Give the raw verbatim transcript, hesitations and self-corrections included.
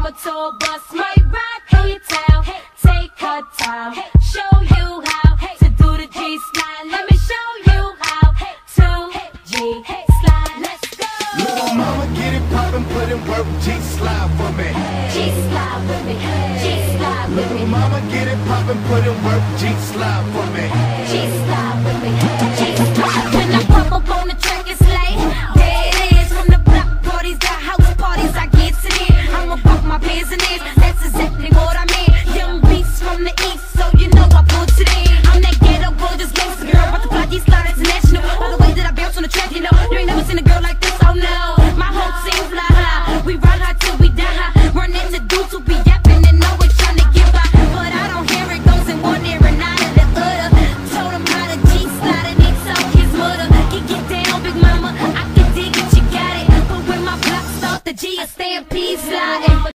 mama tour bus might ride through your town. Take her time, show you how to do the G slide. Let me show you how to G slide. Let's go. Little mama, get it poppin', put in work, G slide for me. G slide with me, G slide with me. Little mama, get it poppin', put in work, G slide for me. G slide.